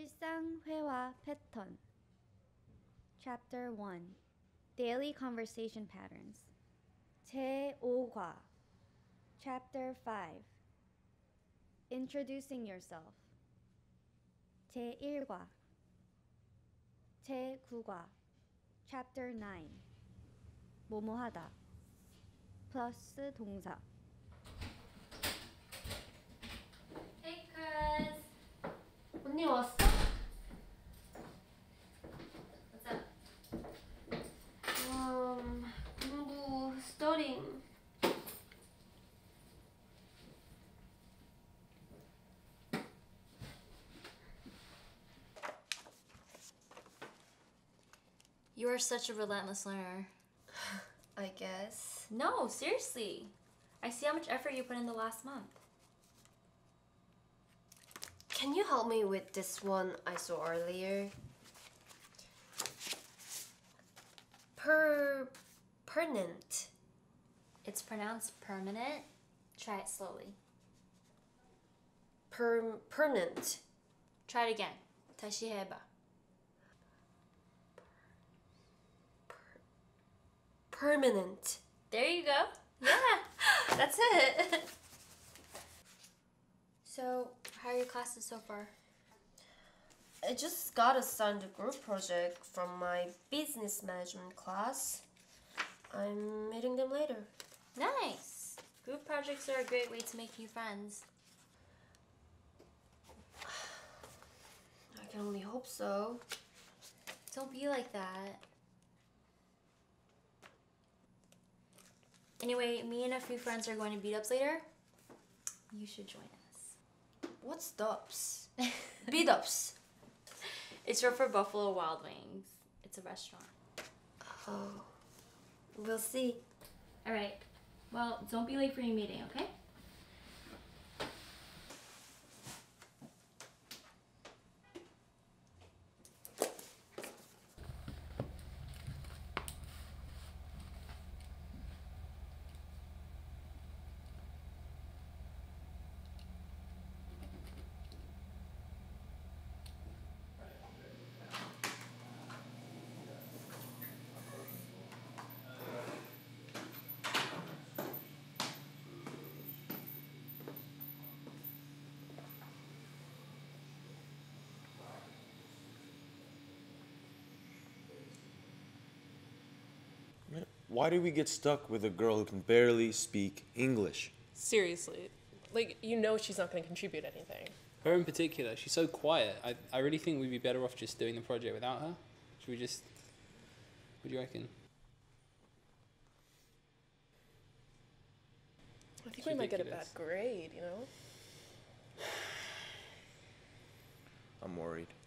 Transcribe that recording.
일상 회화 패턴. Chapter 1. Daily Conversation Patterns. 제5과. Chapter 5. Introducing Yourself. 제1과. 제9과. Chapter 9. 뭐뭐하다. 플러스 동사. Hey, Chris. 언니 왔어? What's up? 공부, studying. You are such a relentless learner. I guess. No, seriously. I see how much effort you put in the last month. Can you help me with this one I saw earlier? Permanent. It's pronounced permanent. Try it slowly. Permanent. Try it again. 다시 해봐. Permanent. There you go. Yeah, that's it. So, how are your classes so far? I just got assigned a group project from my business management class. I'm meeting them later. Nice. Group projects are a great way to make new friends. I can only hope so. Don't be like that. Anyway, me and a few friends are going to beat-ups later. You should join us. What's Dubs? Beat-ups. It's short for Buffalo Wild Wings. It's a restaurant. Oh, we'll see. All right. Well, don't be late for your meeting, okay? Why do we get stuck with a girl who can barely speak English? Seriously. Like, you know she's not going to contribute anything. Her in particular, she's so quiet. I really think we'd be better off just doing the project without her. Should we just... What do you reckon? I think we might get a bad grade, you know? I'm worried.